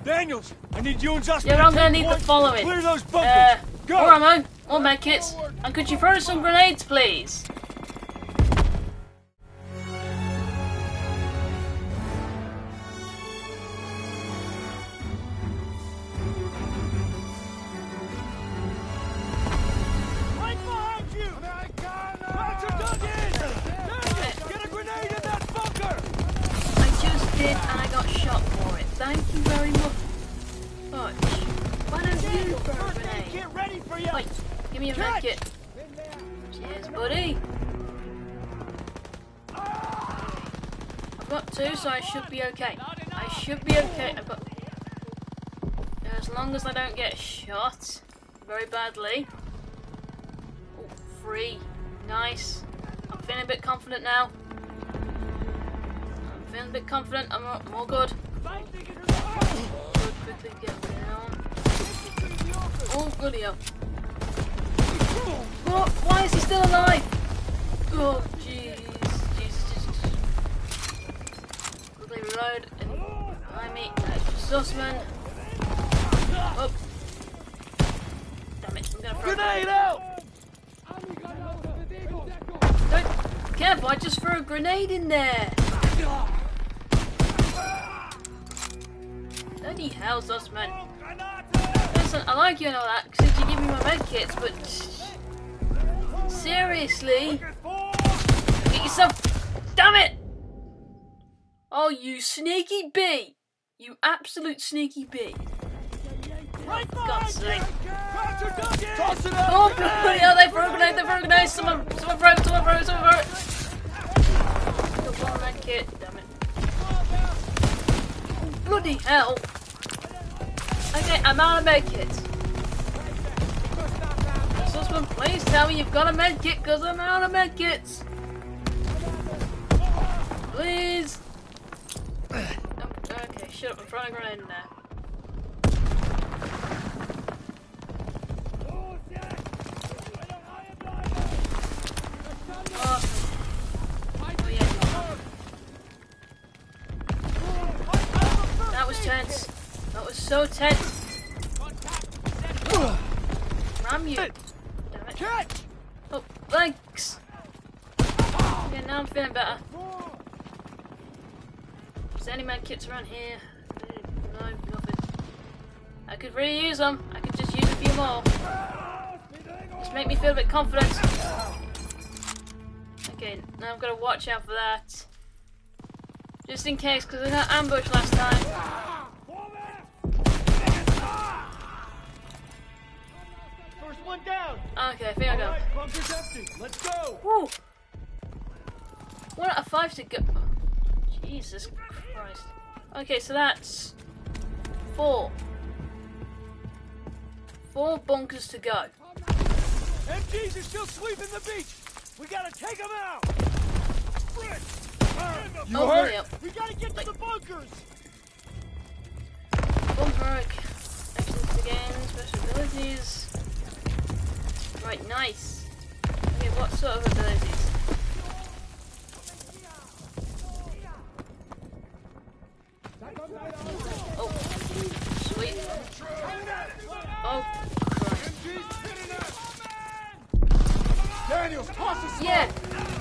Daniels, I need you and Zussman. Yeah, I'm gonna need the following. Clear those bunkers. Go. More ammo, more medkits, and could you throw some grenades, please? Right behind you. Roger Duggan. Get a grenade in that bunker. I just did, and I got shot for it. Thank you very much. Butch, why don't you throw a grenade? Get ready for you. Wait, give me a medkit. Cheers, buddy. I've got two, so I should be okay. I should be okay. I've got... As long as I don't get shot very badly. Oh, 3. Nice. I'm feeling a bit confident now. I'm feeling a bit confident. I'm more good. Good, quickly get down. Oh, goody hell. What? Why is he still alive? Oh, jeez. Jesus. Quickly reload. And behind me, there's Zussman. Oh. Damn it, I'm gonna throw Grenade out. Don't... Careful, I just threw a grenade in there. Bloody hell, Zussman. Listen, I like you and all that, since you give me my medkits, but... Seriously? Get yourself... Damn it! Oh, you sneaky bee! You absolute sneaky bee. Oh, for God's sake. Toss it out. Oh, bloody hell, they throw a grenade, Someone throw it. Got one medkit, damn it. Oh, bloody hell. Okay, I'm out of medkits. Zussman, please tell me you've got a medkit, because I'm out of medkits. Please. Okay, shut up, I'm throwing a grenade in there. Oh yeah. That was tense. That was so tense. Ram you. Damn it. Oh, thanks. Okay, now I'm feeling better. Is there any medkits around here? No, nothing. I could really use them. I could just use a few more. Just make me feel a bit confident. Okay, now I've got to watch out for that. Just in case, because I got ambushed last time. First one down. Okay, I think I got it. Bunker's empty. Let's go. Woo! 1 out of 5 to go. Jesus Christ. Okay, so that's 4. 4 bunkers to go. MGs are still sweeping the beach. We gotta take them out. You Oh, hurt? yep. We gotta get to the bunkers. Bunkeric. Actions again. Special abilities. Right, nice. Okay, what sort of abilities? Oh, sweet. Oh, Christ. Daniels, toss the smoke. Yeah.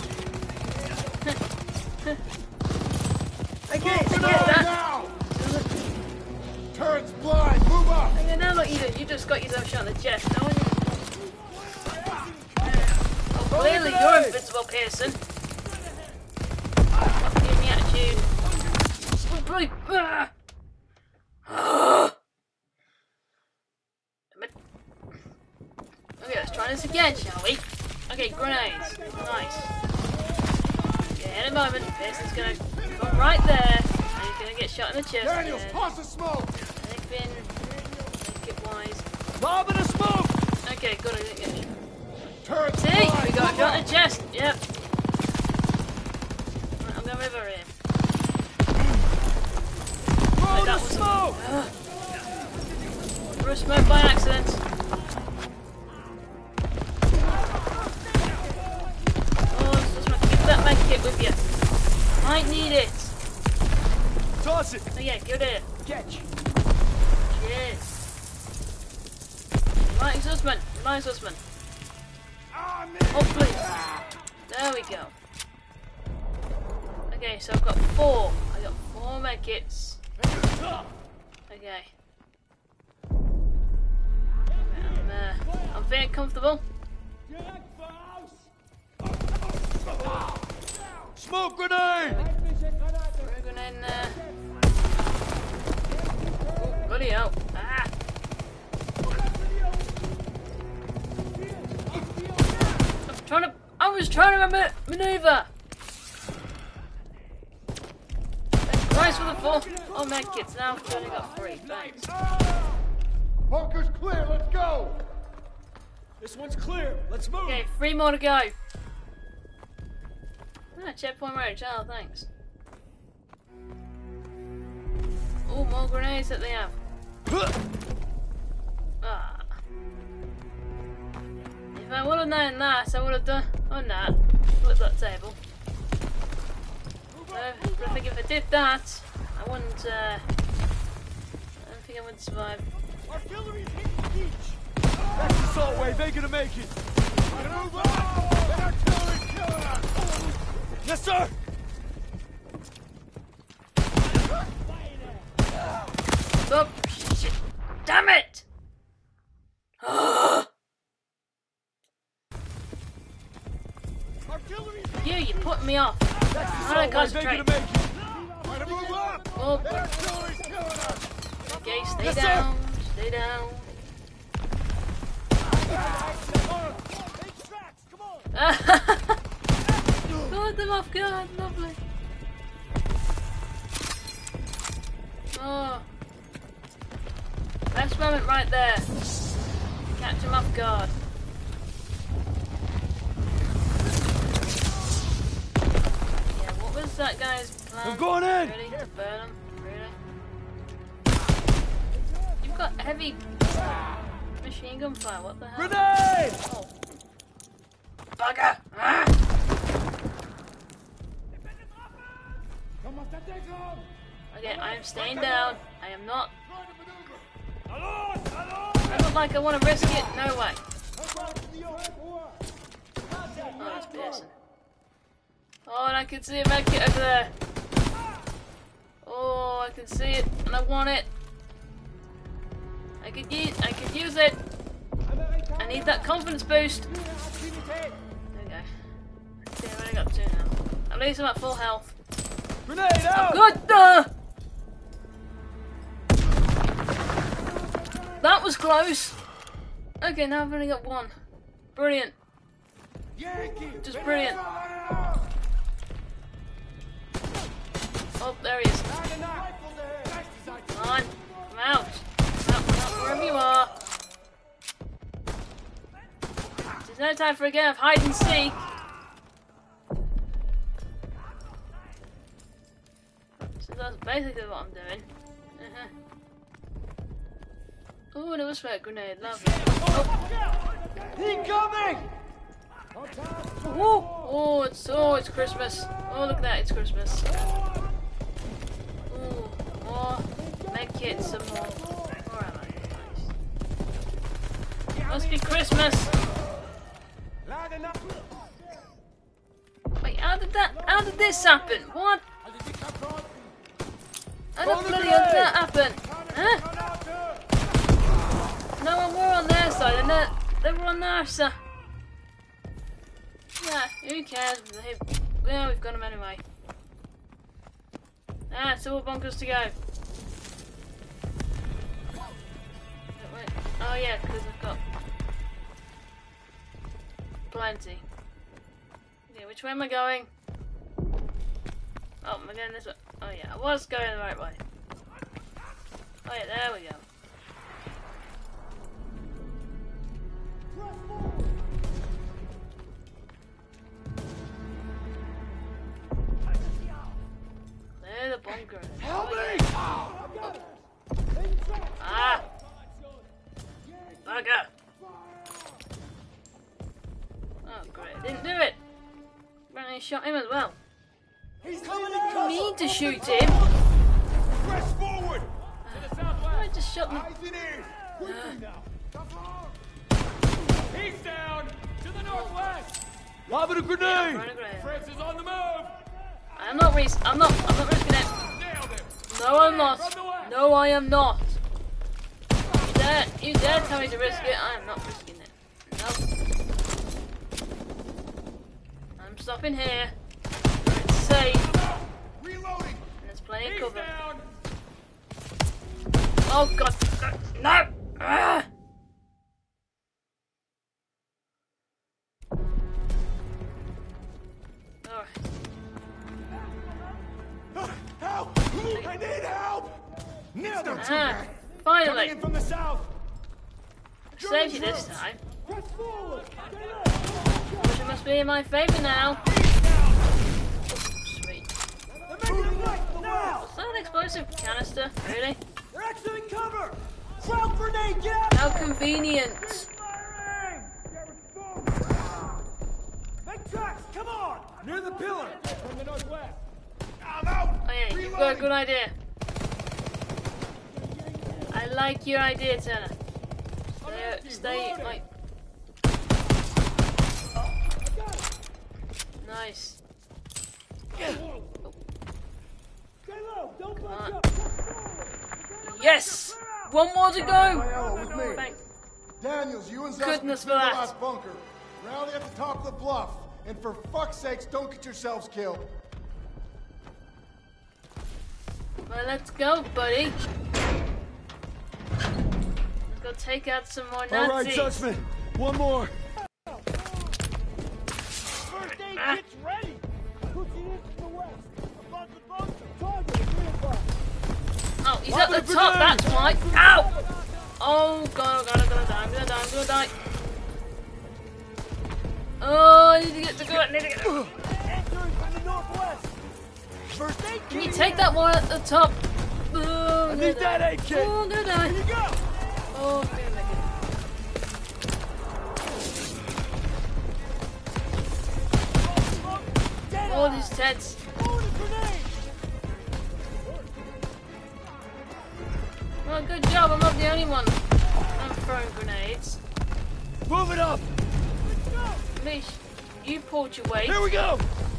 Okay, I get that. Now. Turret's blind. Move up. Okay, now look, you just got yourself shot in the chest. No one... Oh, clearly you're invincible, Pearson. Stop giving me attitude. Oh, bloody... Okay, let's try this again, shall we? Okay, grenades. Nice. Okay, in a moment, Pearson's gonna come right there, and he's gonna get shot in the chest. Daniels, toss the smoke. Anything, make it wise. Lob in the smoke. Okay, good, I didn't get shot. Turret's See, blind. we got a Move shot in up. the chest. Yep. Right, I'm gonna river him. Throw That the was smoke. Threw a smoke by accident. Oh, just keep that med kit with you. Might need it. Toss it. Oh yeah, good it. Catch. Sussman. Rely on Sussman. Oh, please. There we go. Okay, so I've got 4. I got 4 medkits. Okay. I'm feeling comfortable. Smoke grenade! Throw a grenade in there. Oh, bloody hell. Ah! I was trying to maneuver! Christ for the 4. Oh, medkits. Now I've only got 3. Thanks. Bunker's clear, let's go! This one's clear, let's move! Okay, 3 more to go. Ah, checkpoint roach. Oh, thanks. Oh, more grenades that they have. Ah. If I would have known that, I would have done. Oh, nah. Flip that table. But I think if I did that, I wouldn't. I don't think I would survive. Artillery's hitting the beach! That's the assault wave, they gonna make it! Move on! That artillery's killing us! Yes, sir! Oh, shit. Damn it! You put me off. How do I concentrate? Oh. Okay, stay down. Stay down. Caught them off guard. Lovely. Oh. Best moment right there. Catch him off guard. What's that guy's plan? I'm going in! Ready to burn him? Really? You've got heavy machine gun fire, what the hell? Grenade! Oh. Bugger! Ah! Okay, I am staying down. I am not. I look like I want to risk it. No way. Oh, that's piercing. Oh, and I can see a medkit over there. Oh, I can see it, and I want it. I could use it. I need that confidence boost. There we go. Okay, I've only got 2 now. At least I'm at full health. Grenade out! Good. That was close. Okay, now I've only got 1. Brilliant. Just brilliant. Oh, there he is. Come on. Come out. Come out, wherever you are. There's no time for a game of hide and seek. So that's basically what I'm doing. Oh, another smoke grenade. Lovely. Oh. Incoming! Oh, it's Christmas. Oh, look at that, it's Christmas. Ooh, more medkits, some more. Where am I? Nice. Must be Christmas. Wait, how did this happen? What? How the bloody hell did that happen? Huh? No one were on their side, and they were on our side. Yeah, who cares? Well, we've got them anyway. Ah, 2 more bunkers to go. Wait. Oh yeah, because I've got plenty. Okay, which way am I going? Oh, am I going this way? Oh yeah, I was going the right way. Oh yeah, there we go. Clear the bunker. Help me! Ah! Bugger! Oh great, didn't do it! Apparently shot him as well. He's coming in! I mean to shoot him! Press forward! I just shot him. Eyes and ears! He's down! To the northwest! Lobbing a grenade! Fritz is on the move! I'm not risking it. Nailed him! No, I'm not. No, I am not. You dare tell me to risk it? I am not risking it. Nope. I'm stopping here. It's safe. Reloading! And there's plenty of He's cover. down! Oh god. No! Ah! Alright. Help! I need help! Nailed him! Ah, finally! Coming in from the south! Saved you this time. Press forward! Which must be in my favour now. Sweet. They're making it right now! Was that an explosive canister? Really? We're exiting cover! Crowd grenade, get out! How convenient. Firing! Make tracks, come on! Near the pillar! From the northwest! I'm out! Oh yeah, you've got a good idea. I like your idea, Turner. Stay like... Nice. Stay low, don't Come on. up! Yes! One more to go! with me. Thank Daniels, you and Zussman Goodness to for the that. last bunker. Rally at the top of the bluff. And for fuck's sakes, don't get yourselves killed. Well, let's go, buddy. Let's go take out some more Nazis. All right, Zussman. One more. First aid Ah. kit's ready. Pushing in from the west. Above the bunker. Target at 3 o'clock. Oh, he's at the top, that's why. Ow! Oh god, I'm gonna die, I'm gonna die. Oh, I need to get to go. Entering from the northwest. First aid Can you take that one at the top? Oh, I need that aid kit. Oh, I'm gonna die. Here you go! Oh, I'm gonna make it. All these tents. Throwing a grenade. Well, good job, I'm not the only one. I'm throwing grenades. Move it up! At least you pulled your weight. Here we go!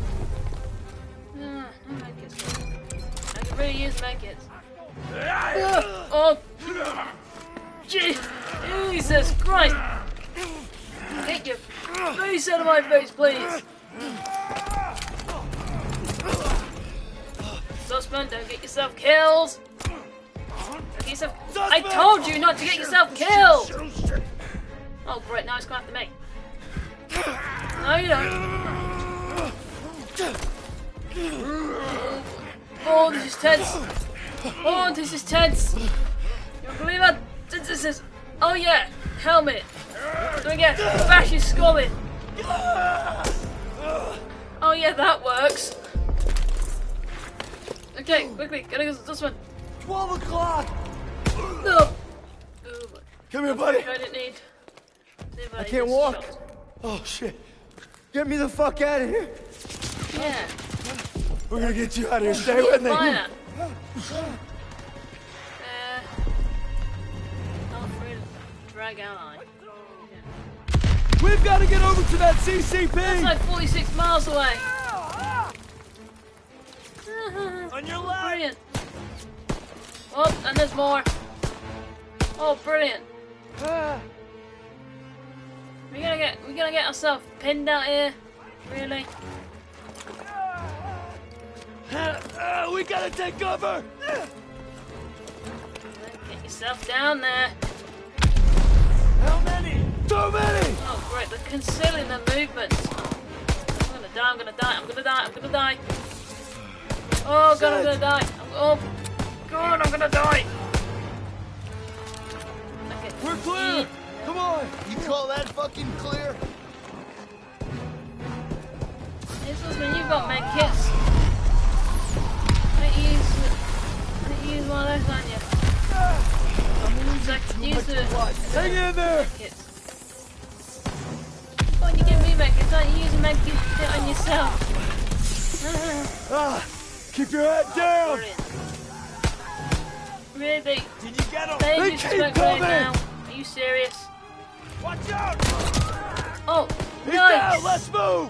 No medkits. I could really use medkits. Ah! Oh! Jesus Christ! Get your face out of my face, please! Sussman, don't get yourself killed! Don't get yourself... I told you not to get yourself killed! Oh great, now it's going after me. No you don't. Oh, this is tense. Oh, this is tense. You don't believe it? This is... Oh yeah, helmet. Do it again. Bash his skull in. Oh yeah, that works. Okay, quickly, gotta go to this one. 12 o'clock! No. Come here, buddy. I didn't need... I can't walk. Oh, shit. Get me the fuck out of here. Yeah. We're gonna get you out of here. Stay with me. Fire. Not afraid to drag out on. We've got to get over to that CCP. That's like 46 miles away. On your left. Brilliant. Oh, and there's more. Oh, brilliant. We're gonna get ourselves pinned out here. Really? We gotta take cover. Get yourself down there. How many? Too many. Oh, great. They're concealing their movements. I'm gonna die. I'm gonna die. I'm gonna die. I'm gonna die. Oh god, I'm gonna die. Oh god, I'm gonna die. Okay. We're clear. Come on. You call that fucking clear? This is when you've got med kits. Don't use one of those on you. Use the Hang in there. kits. Why don't you give me med kits? Don't you use a med kit on yourself? Keep your head down. Brilliant. Really? Did you get him? They They use keep smoke grenade coming. now. Are you serious? Watch out. move!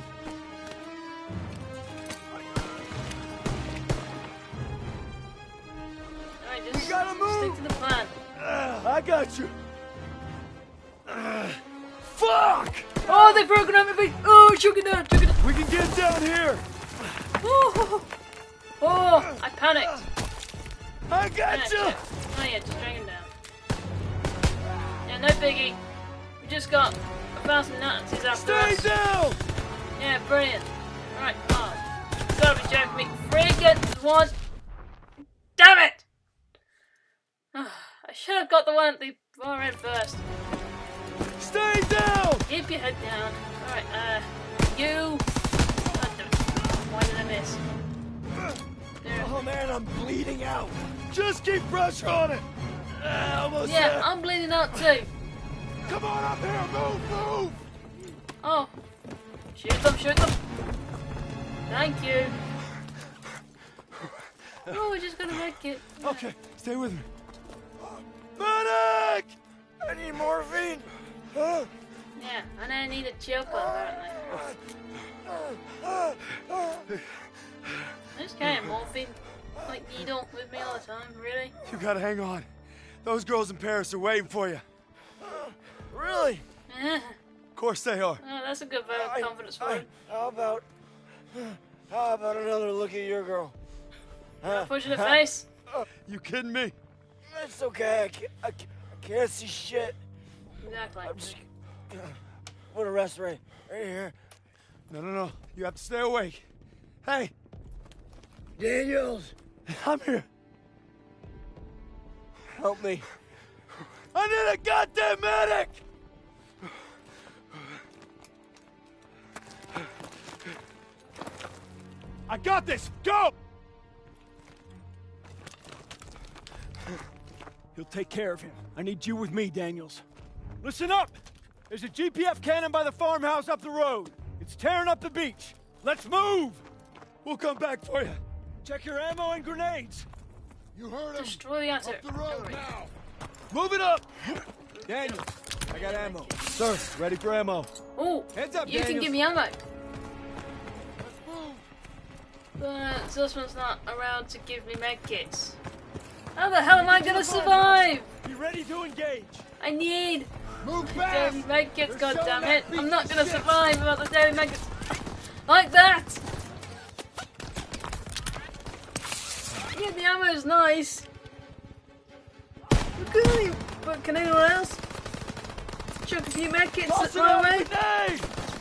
Alright, just gotta move. stick to the plan. I got you. Fuck! Oh, they've broken up my feet! Oh, shook it down, shook it down. We can get down here. Oh, I panicked. I got you. Oh yeah, just drag him down. Yeah, no biggie. We just got 1,000 Nazis after Stay us. down. Yeah, brilliant. Right, oh, you gotta be joking me. Friggin' one. Damn it! I should have got the one at the far end first. Stay down. Keep your head down. Alright, you. God damn it. Why did I miss? There. Oh man, I'm bleeding out. Just keep pressure on it. Almost Yeah, there. I'm bleeding out too. Come on up here. Move. Oh. Shoot them, shoot them. Thank you. Oh, we're just gonna make it. Okay, stay with me. Medic! I need morphine. Yeah, and I need a choker, apparently. I just carry a morphine, like, needle with me all the time, really? You gotta hang on. Those girls in Paris are waiting for you. Really? Yeah. Of course they are. Oh, that's a good vote of confidence for you. How about another look at your girl? Push in the face. You kidding me? It's okay. I can't see shit. Exactly. I'm just gonna rest right here. No. You have to stay awake. Hey, Daniels, I'm here. help me. I need a goddamn medic! I got this! Go! He'll take care of him. I need you with me, Daniels. Listen up! There's a GPF cannon by the farmhouse up the road. It's tearing up the beach. Let's move! We'll come back for you. Check your ammo and grenades. You heard him. Destroy the answer. Up the road now. Move it up! Daniels, I got ammo. Sir, ready for ammo. Oh, Heads up, you can Daniels. give me ammo. Let's move. But Zussman's not around to give me medkits. How the hell am I gonna survive? Be ready to engage. I need Move fast. daily medkits, They're showing goddammit. that beat I'm not to gonna shit. survive without the daily medkits. Like that! Yeah, the ammo's nice. Okay, but can anyone else chuck a few medkits Toss at it my up, way? grenade!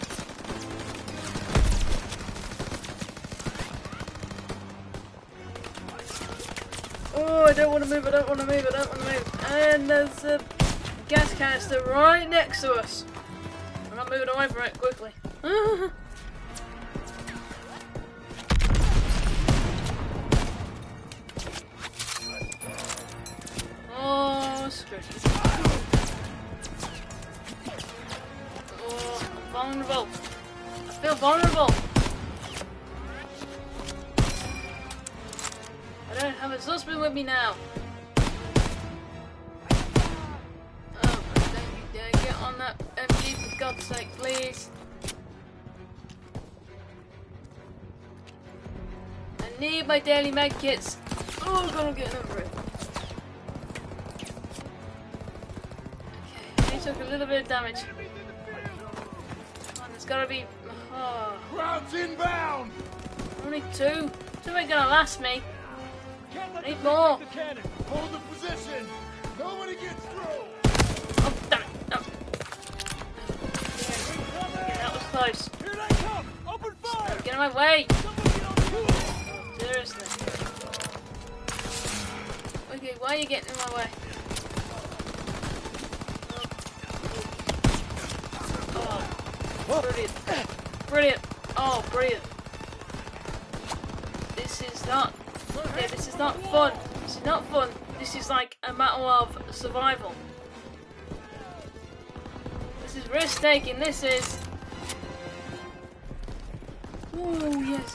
Oh, I don't want to move, I don't want to move, I don't want to move. And there's a gas canister right next to us. I'm not moving away from it quickly. Oh, screw it. Oh, I'm vulnerable. I feel vulnerable. I don't have a Zussman with me now. Oh, don't you dare get on that MG for God's sake, please. I need my daily medkits. Oh, God, I'm getting over it. Okay, he took a little bit of damage. Come on, there's gotta be. Oh, Crowds inbound. only two. Two ain't gonna last me. Can't let Need them more. take the cannon. Hold the position. Nobody gets through. Oh, damn it. No. Okay, that was close. Here they come! Open fire! Get in my way. Someone get on the roof! Seriously. Okay, why are you getting in my way? Oh, brilliant. Brilliant. Oh, brilliant. This is not... Yeah, this is not fun. This is not fun. This is like a matter of survival. This is risk-taking. This is... Ooh, yes.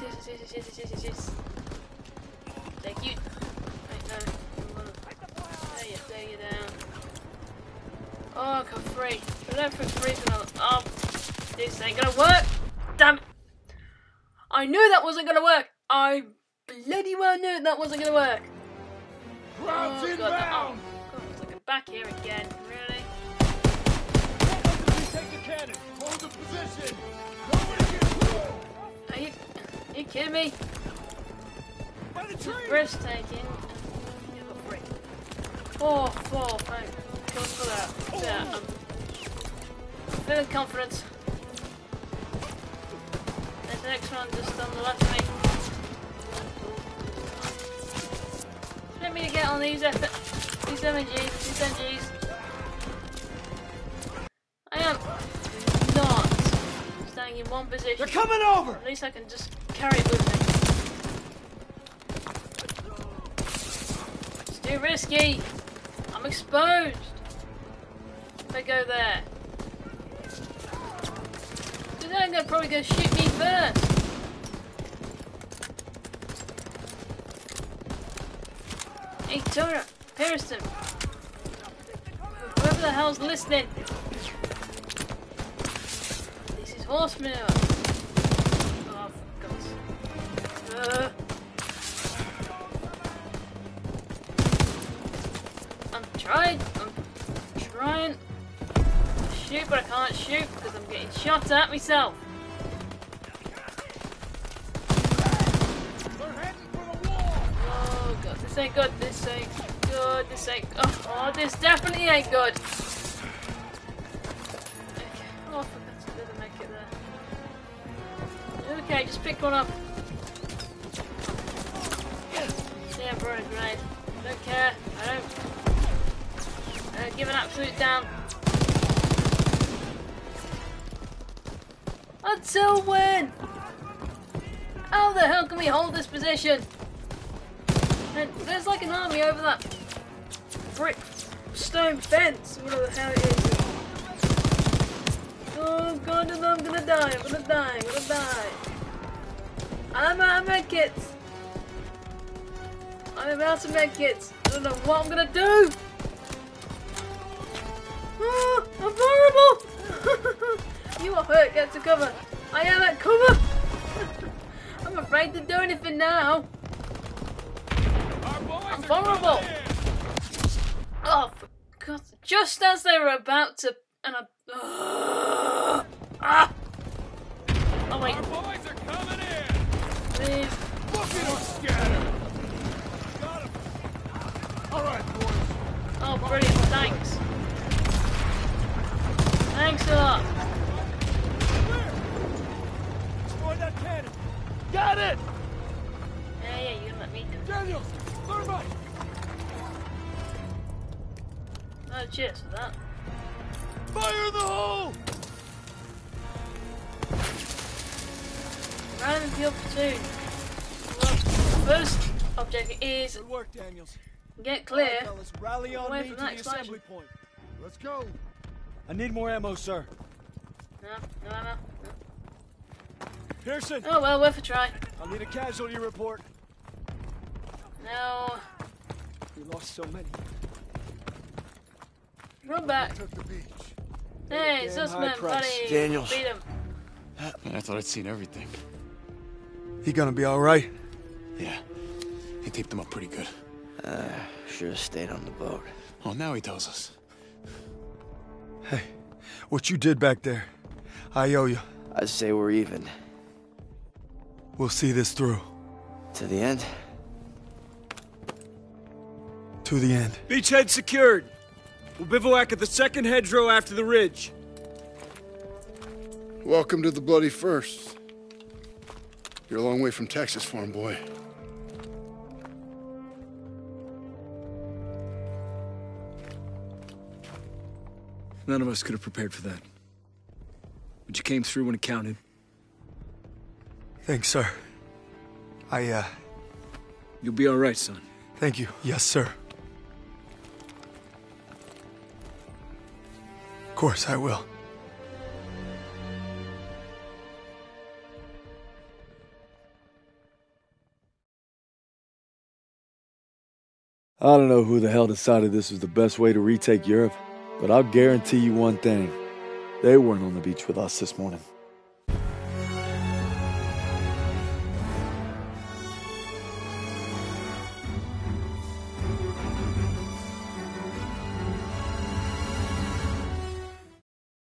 Thank you. Wait, no. I'm gonna... There you down. Oh, I got free. But I don't think free's gonna... Oh, this ain't gonna work. damn it. I knew that wasn't gonna work. I bloody well knew that wasn't gonna work. Crowds God, inbound! God, it's like I'm back here again. Really? Take the cannon. Hold the position. Nobody get through. Are you kidding me? By the tree. Breathtaking. Yeah, got 3. 4, thank God for that. Yeah, I'm feeling confident. There's the next one just on the left of me. Let me to get on these MGs. I am not staying in one position. They're coming over! At least I can just carry it with me. It's too risky. I'm exposed. If I go there. Because they're gonna probably go shoot me first. Hey, Tora, Pearson. Whoever the hell's listening. This is horse manure. Oh, for God's sake. I'm trying to shoot, but I can't shoot because I'm getting shot at myself. Oh God, this ain't good. This ain't good. Oh, this definitely ain't good. Okay. Oh, for God's sake, doesn't make it there. Okay, just pick one up. Yeah, bro, right. Don't care. I don't give an absolute damn. Until when? How the hell can we hold this position? And there's like an army over that brick stone fence, whatever the hell it is. Oh God, I'm gonna die. I'm out of medkits. I don't know what I'm gonna do. Oh, I'm vulnerable. You are hurt. Get to cover. I am at cover. I'm afraid to do anything now. I'm vulnerable. Oh, for God! Just as they were about to, and I. Ah! Oh wait. Our boys are coming in! Please. Look at us scatter. Got him. All right, boys. Oh, brilliant! Thanks. Thanks a lot. Destroy that cannon! Got it. Yeah, you can let me do. Daniels, thermite. Oh, cheers for that. Fire the hole. Random field platoon. Well, the first objective is Good work, Daniels. get clear. Fellas, rally on away me to from the that assembly explosion. point. Let's go. I need more ammo, sir. No ammo. No. Pearson, Oh well, worth a try. I'll need a casualty report. No. We lost so many. Run back. Took the beach. Hey, Damn high Sussman, price. buddy. Daniels. Beat him. Man, I thought I'd seen everything. He gonna be all right? Yeah, he taped them up pretty good. Should have stayed on the boat. Oh, now he tells us. Hey, what you did back there, I owe you. I'd say we're even. We'll see this through. To the end? To the end. Beachhead secured. We'll bivouac at the second hedgerow after the ridge. Welcome to the Bloody First. You're a long way from Texas, farm boy. None of us could have prepared for that. But you came through when it counted. Thanks, sir. You'll be all right, son. Thank you. Yes, sir. Of course I will. I don't know who the hell decided this was the best way to retake Europe, but I'll guarantee you one thing. They weren't on the beach with us this morning.